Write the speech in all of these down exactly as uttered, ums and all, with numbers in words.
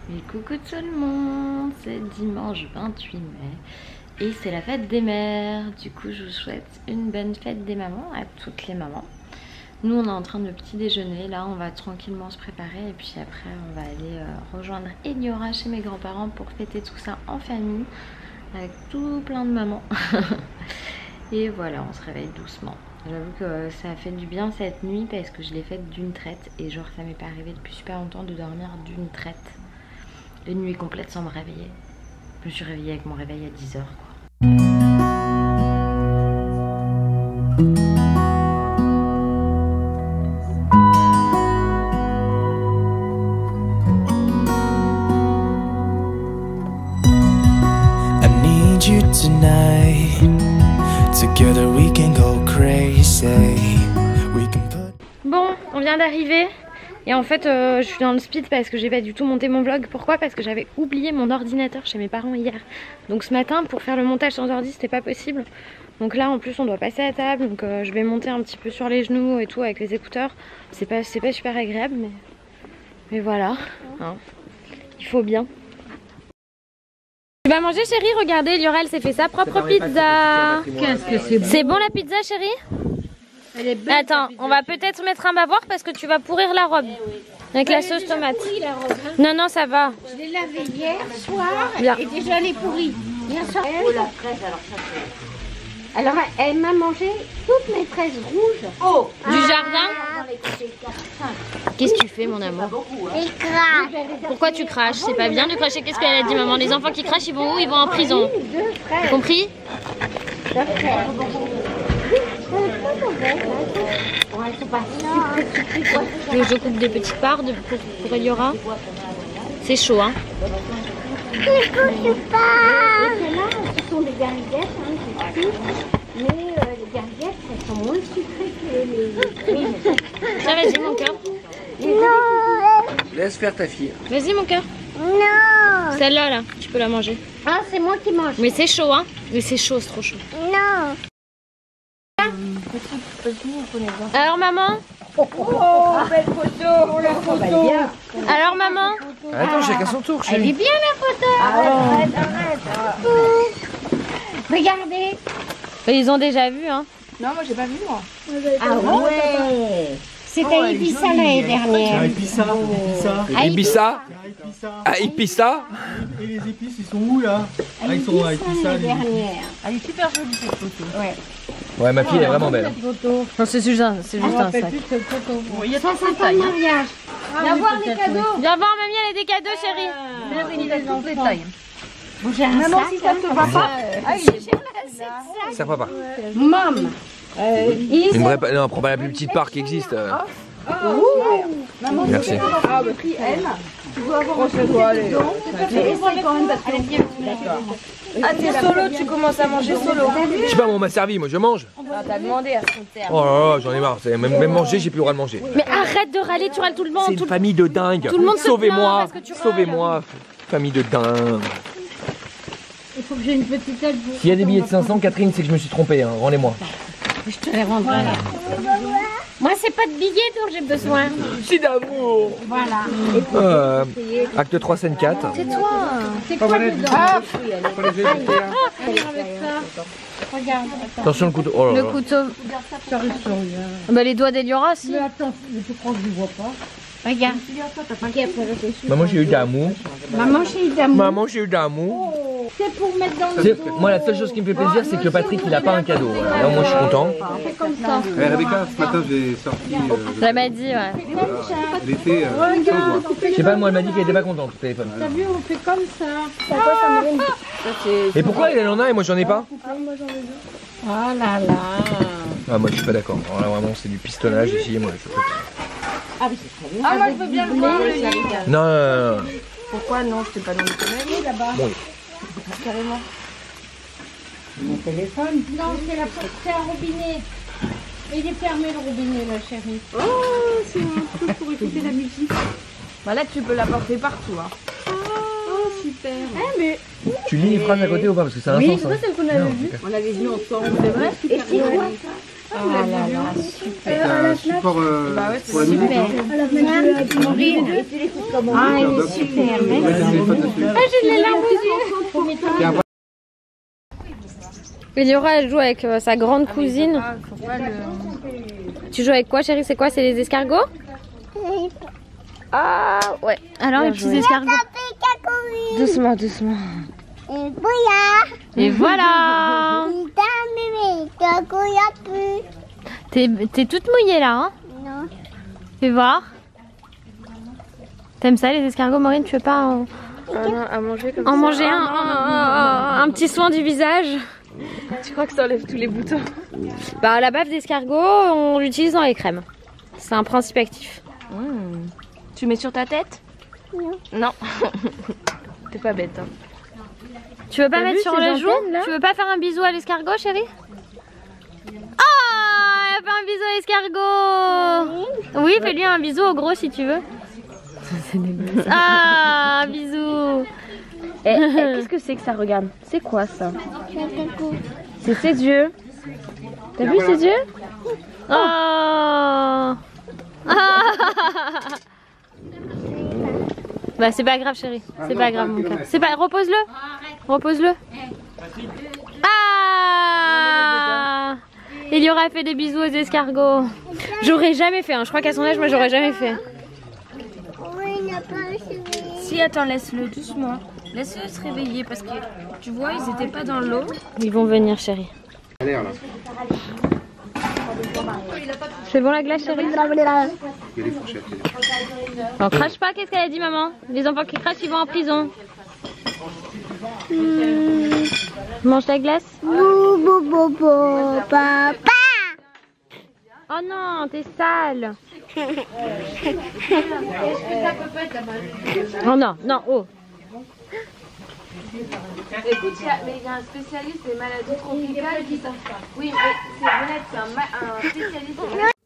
Et coucou tout le monde, c'est dimanche vingt-huit mai et c'est la fête des mères. Du coup je vous souhaite une bonne fête des mamans à toutes les mamans. Nous on est en train de petit déjeuner, là on va tranquillement se préparer et puis après on va aller euh, rejoindre Eliora chez mes grands-parents pour fêter tout ça en famille avec tout plein de mamans. Et voilà, on se réveille doucement. J'avoue que ça a fait du bien cette nuit parce que je l'ai faite d'une traite et genre ça m'est pas arrivé depuis super longtemps de dormir d'une traite. Une nuit complète sans me réveiller. Je me suis réveillée avec mon réveil à dix heures quoi. I need you tonight. Together we can go crazy. We can put... Bon, on vient d'arriver. Et en fait euh, je suis dans le speed parce que j'ai pas du tout monté mon vlog. Pourquoi? Parce que j'avais oublié mon ordinateur chez mes parents hier. Donc ce matin pour faire le montage sans ordi c'était pas possible. Donc là en plus on doit passer à table. Donc euh, je vais monter un petit peu sur les genoux et tout avec les écouteurs. C'est pas, c'est pas super agréable mais, mais voilà hein. Il faut bien. Tu vas manger chérie? Regardez, Liora elle s'est fait sa propre pizza. Qu'est-ce que c'est bon. C'est bon la pizza chérie? Elle est belle. Attends, on va peut-être mettre un bavoir parce que tu vas pourrir la robe. Eh oui. Avec elle la sauce tomate. La robe, hein. Non, non, ça va. Je l'ai lavée hier soir bien. Et déjà elle est pourrie. Hier soir. Oh, la fraise, alors ça c'est... Alors elle m'a mangé toutes mes fraises rouges. Oh, du ah, jardin. Qu'est-ce que tu fais mon amour? Il crache. Pourquoi tu craches? C'est pas bien de cracher. Qu'est-ce qu'elle a dit maman? Les enfants qui crachent ils vont où? Ils vont en prison. Compris? Je coupe des petites parts de, pour, pour Eliora. C'est chaud hein. Je ne pas. Ce sont des gariguettes, hein, mais euh, les gariguettes elles sont moins sucrées que les fruits. Tiens vas-y mon cœur. Non. Laisse faire ta fille. Vas-y mon cœur. Non. Celle-là là, tu peux la manger. Ah c'est moi qui mange. Mais c'est chaud hein. Mais c'est chaud, c'est trop chaud. Non. Alors maman? Oh, belle photo, oh, la photo. Alors maman? Attends, chacun son tour. Elle est bien la photo. Arrête, arrête, arrête. Regardez. Ils ont déjà vu hein. Non, moi j'ai pas vu moi. Ah ouais. C'était à Ibiza l'année dernière. À Ibiza. À Ibiza. À Ibiza. Et les épices, ils sont où là? À Ibiza l'année dernière. Elle est super jolie cette photo. Ouais. Ouais, ma fille elle est vraiment belle. Non, c'est juste un, c'est juste un sac. Il y a cent cinquante mariages. Viens voir les cadeaux. Viens voir, mamie, elle a des cadeaux, chérie. Il a des détails. Bon, j'ai un Maman, sac. si ça te va pas. Ah, il est Ça va pas. Maman. Une vraie... Non, prends pas la plus petite part qui existe. Maman, merci. Ah, bah, pris elle. Tu dois avoir un peu dedans. Ah, t'es solo, tu commences à manger solo. Je sais pas, on m'a servi, moi je mange. Ah, t'as demandé à son terme. Oh là là, j'en ai marre. Même, même manger, j'ai plus le droit de manger. Mais arrête de râler, tu râles tout le monde. C'est une famille de dingue. Tout le monde se plaint Sauvez-moi. parce que tu râles. Sauvez-moi. Famille de dingue. Il faut que j'ai une petite aide. S'il y a des billets de cinq cents, Catherine, c'est que je me suis trompée. Hein. Rendez-moi. Je te les rendrai. Moi, c'est pas de billets dont j'ai besoin. C'est d'amour. Voilà. Euh, acte trois, scène quatre. C'est toi. C'est quoi dedans? Ah, regarde. Attention le couteau. Oh là là. Le couteau. Bah, les doigts d'Eliora, si. Mais attends, je crois que je ne vois pas. Regarde. Maman, j'ai eu d'amour. Maman, j'ai eu d'amour. Maman, j'ai eu d'amour. C'est pour mettre dans le dos. Moi, la seule chose qui me fait plaisir, c'est que Patrick, il a pas un cadeau. Alors, moi, je suis content. C'est comme ça. Eh, Rebecca, ce matin j'ai sorti. Ça m'a dit, ouais. Elle était euh, chaude. Je sais pas, moi, elle m'a dit qu'elle était pas contente au téléphone. T'as vu, on fait comme ça. Et pourquoi elle en a et moi, j'en ai pas? Oh là là. Ah, moi, je suis pas d'accord. Alors là, vraiment, c'est du pistonnage ici. Moi, je peux... Ah oui, c'est très bien. Ah, moi je veux bien le voir, le lit. Non, non, non, non. Pourquoi non? Je t'ai pas dans le téléphone là-bas. Bon. Carrément. Mon téléphone? Non, c'est la c'est un robinet. Il est fermé le robinet, là, chérie. Oh, c'est un truc pour écouter la musique. Bah là, tu peux la porter partout. Hein. Oh, super. Eh, mais... Tu lis les phrases à côté ou pas? Parce que c'est un oui, sens. c'est pas celle qu'on avait vue. On l'avait vue ensemble, c'est vrai? Et c'est quoi ça? Ah là là, super. C'est un support euh, bah ouais, pour la musique. Ah, elle est super, merci. Eliora, elle joue avec euh, sa grande cousine. Ah, faut pas le... Tu joues avec quoi, chérie? C'est quoi? C'est les escargots? Ah, ouais. Alors, les petits escargots. Doucement, doucement. Et voilà. Et voilà. T'es t'es toute mouillée là, hein? Non. Fais voir. T'aimes ça les escargots, Maureen? Tu veux pas en, Ah non, à manger comme en ça. manger un, un, un petit soin du visage? Tu crois que ça enlève tous les boutons? Bah la bave d'escargot, on l'utilise dans les crèmes. C'est un principe actif. Mmh. Tu mets sur ta tête? Non. Non. T'es pas bête, hein. Tu veux pas T'as mettre vu sur ces le joue? antennes, là? Tu veux pas faire un bisou à l'escargot, chérie? Oh, elle a fait un bisou à l'escargot. Oui, fais-lui un bisou au gros si tu veux. Ah, un bisou. Eh, eh, qu'est-ce que c'est que ça? Regarde. C'est quoi ça? C'est ses yeux. T'as vu ses yeux? Oh. Ah. Bah c'est pas grave chérie, c'est pas grave mon cœur. C'est pas, repose-le, repose-le. Ah. Il y aura fait des bisous aux escargots. J'aurais jamais fait, hein. Je crois qu'à son âge moi j'aurais jamais fait. Si, attends, laisse-le doucement. Laisse-le se réveiller parce que tu vois, ils étaient pas dans l'eau. Ils vont venir chérie. C'est bon la glace chérie? Il y a des fourchettes. On crache pas, qu'est-ce qu'elle a dit maman? Les enfants qui crachent ils vont en prison. Mmh. Mange ta glace? Bou, bou, bou, bou, papa. Oh non, t'es sale. Oh non, non, oh. Écoute, il y, a, mais il y a un spécialiste des maladies tropicales qui savent pas. Oui, mais c'est honnête, c'est un, ma- un spécialiste des maladies.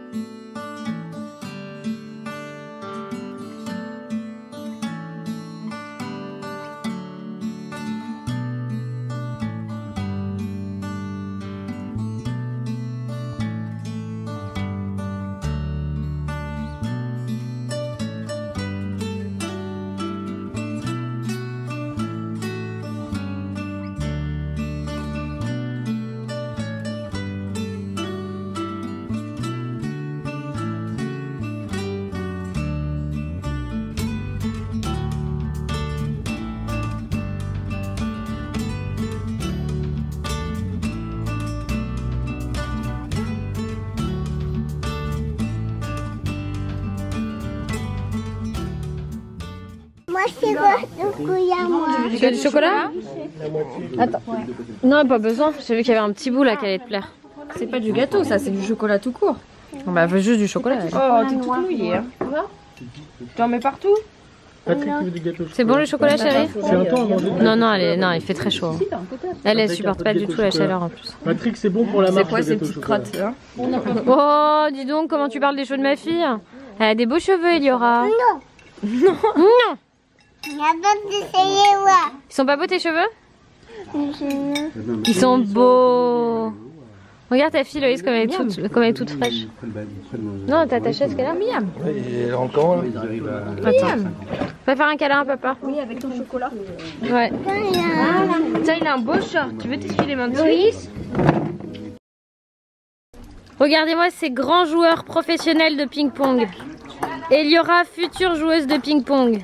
Moi, c'est quoi ce couillard, moi? Tu veux du chocolat? Attends. Non, pas besoin. J'ai vu qu'il y avait un petit bout là qui allait te plaire. C'est pas du gâteau, ça, c'est du chocolat tout court. On bah, veut juste du chocolat. Elle. Oh, t'es toute mouillée. Hein. Tu en mets partout? Patrick veut du gâteau. C'est bon le chocolat chérie? C'est un temps à manger. Non, non, elle est... non, il fait très chaud. Elle, elle supporte pas du tout la chaleur en plus. Patrick, c'est bon pour la C'est marche. quoi le ces gâteau au petites chocolat. crottes, hein? Oh, dis donc, comment tu parles des cheveux de ma fille? Elle a des beaux cheveux, Eliora. Non. Non. Non. Il y a d'autres d'essayer, ouais. Ils sont pas beaux tes cheveux? Ils sont beaux. Regarde ta fille Loïs comme elle est toute, comme elle est toute fraîche. Non, t'as ta chaise qu'elle a? Miam. Et rentre quand là? Attends. Va faire un câlin à papa. Oui, avec ton chocolat. Ouais. Tiens, il a un beau short. Tu veux t'essuyer les mains dessus? Regardez-moi ces grands joueurs professionnels de ping-pong. Eliora, future joueuse de ping-pong.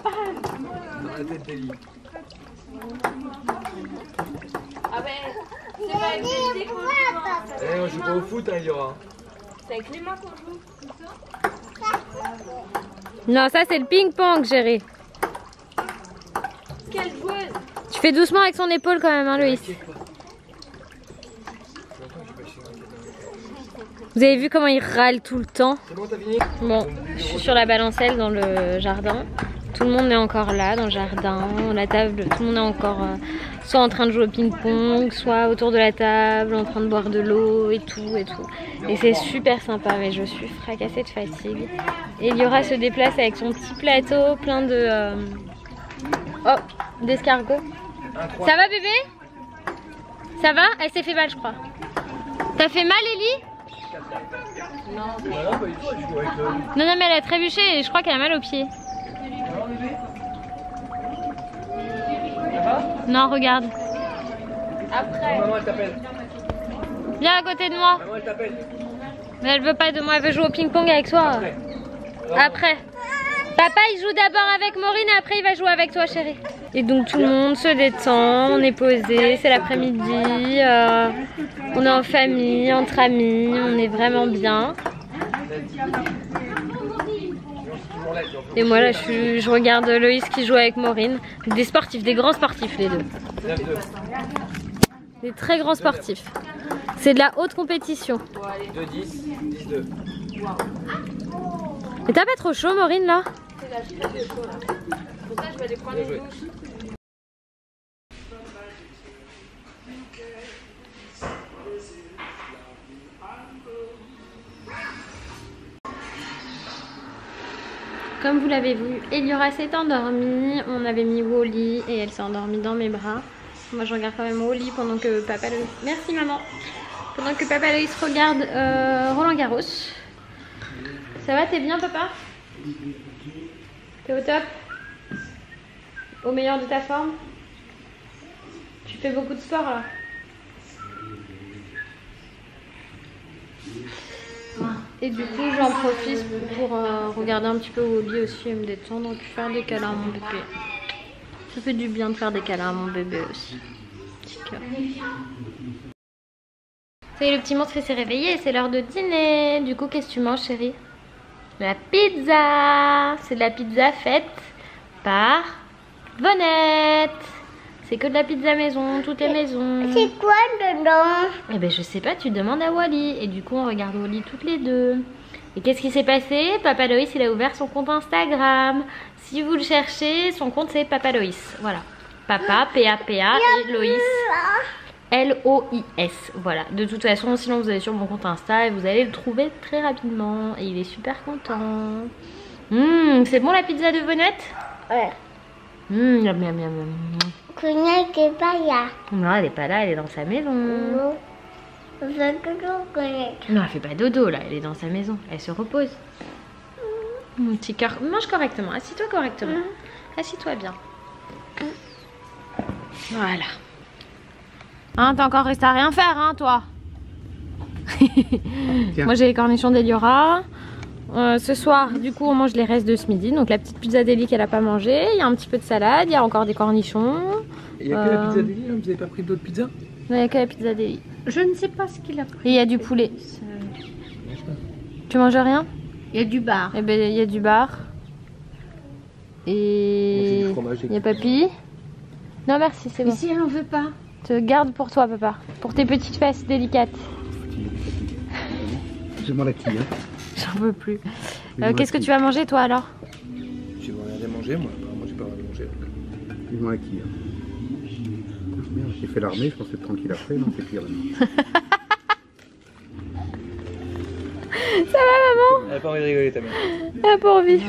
Ah ben, c'est pas avec les qu'on joue. Eh, on joue pas au foot, hein, il y aura. C'est avec les mains qu'on joue. Non, ça c'est le ping-pong, chérie. Quelle joueuse? Tu fais doucement avec son épaule quand même, hein, Loïs. Vous avez vu comment il râle tout le temps? C'est bon, t'as fini? Bon, je suis sur la balancelle dans le jardin. Tout le monde est encore là dans le jardin, la table, tout le monde est encore euh, soit en train de jouer au ping-pong, soit autour de la table, en train de boire de l'eau et tout et tout. Et c'est super sympa, mais je suis fracassée de fatigue. Et Eliora se déplace avec son petit plateau plein de... Euh... Oh, d'escargots. Ça va bébé? Ça va? Elle s'est fait mal je crois. T'as fait mal Ellie? Non, non, mais elle a trébuché et je crois qu'elle a mal aux pieds. Non, regarde. Après. Maman, elle t'appelle. Viens à côté de moi. Maman, elle t'appelle. Mais elle veut pas de moi, elle veut jouer au ping-pong avec toi. Après. Après. Papa il joue d'abord avec Maureen et après il va jouer avec toi chérie. Et donc tout le monde se détend, on est posé, c'est l'après-midi, euh, on est en famille, entre amis, on est vraiment bien. Et moi là je, suis, je regarde Loïs qui joue avec Maureen. Des sportifs, des grands sportifs les deux. Des très grands sportifs. C'est de la haute compétition. deux dix, dix deux. Et t'as pas trop chaud Maureen là? Comme vous l'avez vu, Eliora s'est endormie. On avait mis Wally et elle s'est endormie dans mes bras. Moi je regarde quand même Wally pendant que Papa Loïs... Merci maman. Pendant que Papa Loïs regarde euh, Roland Garros. Ça va, t'es bien papa? T'es au top? Au meilleur de ta forme? Tu fais beaucoup de sport là? Et du coup j'en profite pour euh, regarder un petit peu Wally aussi et me détendre et puis faire des câlins à mon bébé. Ça fait du bien de faire des câlins à mon bébé aussi. Petit cœur. Ça y est, le petit monstre s'est réveillé, c'est l'heure de dîner. Du coup qu'est-ce que tu manges chérie? La pizza. C'est de la pizza faite par Vonette. C'est que de la pizza maison, tout est maison. C'est quoi dedans? Eh ben je sais pas, tu demandes à Wally. Et du coup on regarde Wally toutes les deux. Et qu'est-ce qui s'est passé? Papa Loïs il a ouvert son compte Instagram. Si vous le cherchez, son compte c'est Papa Loïs. Voilà. Papa, P A P A et Loïs. L O I S. Voilà. De toute façon, sinon vous allez sur mon compte Insta et vous allez le trouver très rapidement. Et il est super content. Mmh, c'est bon la pizza de Vonette? Ouais. Mmh, miam miam miam miam. Connais que pas là. Non, elle est pas là, elle est dans sa maison. Non. Je veux toujours connaître. Non, elle fait pas dodo là, elle est dans sa maison. Elle se repose. Mon petit cœur, mange correctement, assis-toi correctement. Mmh. Assis-toi bien. Mmh. Voilà. Hein, t'es encore resté à rien faire, hein, toi. Moi, j'ai les cornichons d'Eliora. Euh, ce soir, du coup, on mange les restes de ce midi. Donc, la petite pizza d'Eli qu'elle a pas mangé. Il y a un petit peu de salade, il y a encore des cornichons. Il n'y a que la pizza d'Eli, hein? Vous avez pas pris d'autres pizzas? Non, il n'y a que la pizza d'Eli. Je ne sais pas ce qu'il a pris. Et il y a du poulet. Tu manges rien? Il y a du bar. Eh ben, il y a du bar. Et il y a papy. Non, merci, c'est bon. Mais si elle en veut pas. Te garde pour toi, papa. Pour tes petites fesses délicates. Je m'en acquis, hein. J'en veux plus. Euh, Qu'est-ce que tu vas manger, toi, alors? J'ai rien à manger, moi. Moi, j'ai pas rien à manger. Je m'en acquis, hein. Merde, j'ai fait l'armée, je pensais être tranquille après, non, c'est pire. Ça va, maman? Elle a pas envie de rigoler, ta mère. Elle a pas envie.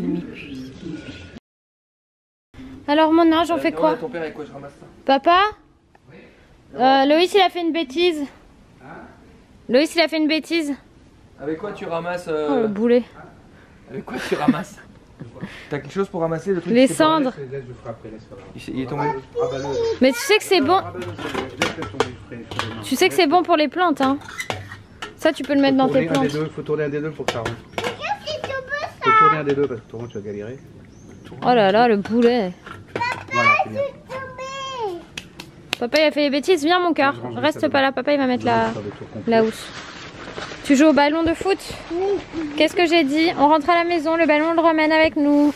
Alors, mon âge, on fait quoi? Ton père, avec quoi je ramasse ça? Papa? Euh, Loïs, il a fait une bêtise. Loïs, il a fait une bêtise. Avec quoi tu ramasses euh... Oh, le boulet. Avec quoi tu ramasses? T'as quelque chose pour ramasser le truc? Les cendres. Il est tombé. Mais tu sais que c'est bon. Tu sais que c'est bon pour les plantes, hein. Ça, tu peux le mettre dans tes plantes. Il faut tourner un des deux pour que ça rentre. Faut tourner un des deux parce que autrement tu vas galérer. Oh là là, le boulet. Voilà, c'est bien. Papa, il a fait des bêtises. Viens, mon cœur. Reste pas là. Papa, il va mettre la, la housse. Tu joues au ballon de foot? Qu'est-ce que j'ai dit? On rentre à la maison, le ballon on le ramène avec nous.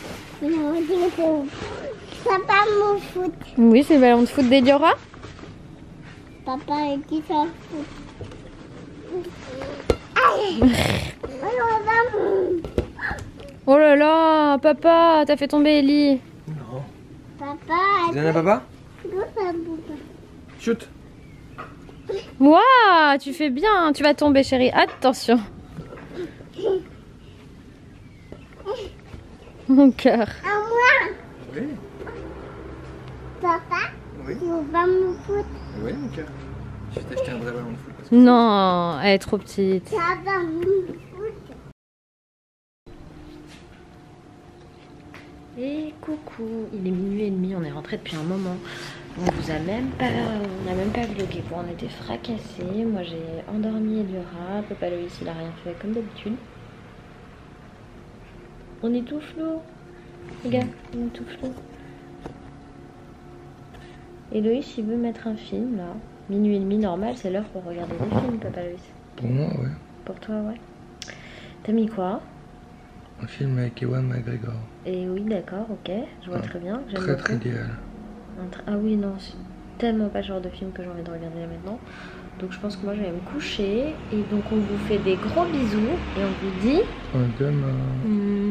Papa mon foot. Oui, c'est le ballon de foot d'Eliora. Papa est qui ça foot? Oh là là, papa, t'as fait tomber Ellie. Non. Papa. Tu donnes à papa? Papa. Shoot. Waouh, tu fais bien, tu vas tomber chérie, attention. Mon cœur. À moi. Oui. Papa. Oui. Tu vas me foot. Oui, mon cœur. Je vais t'acheter un vrai ballon de foot. Parce que... Non, elle est trop petite. Ça va me foot. Et coucou, il est minuit et demi, on est rentré depuis un moment. On vous a même pas, on a même pas vlogué quoi, on était fracassés. Moi j'ai endormi Elura, Papa Loïs il a rien fait comme d'habitude. On est tout flou. Regarde, on est tout flou. Et Loïs il veut mettre un film là. Minuit et demi normal, c'est l'heure pour regarder des films, Papa Loïs. Pour moi, ouais. Pour toi, ouais. T'as mis quoi? Un film avec Ewan McGregor. Et oui, d'accord, ok. Je vois Ah, très bien. J'aime Très beaucoup. très idéal. Ah oui, non, c'est tellement pas le genre de film que j'ai envie de regarder là maintenant. Donc je pense que moi je vais me coucher. Et donc on vous fait des gros bisous. Et on vous dit... À demain. Mmh.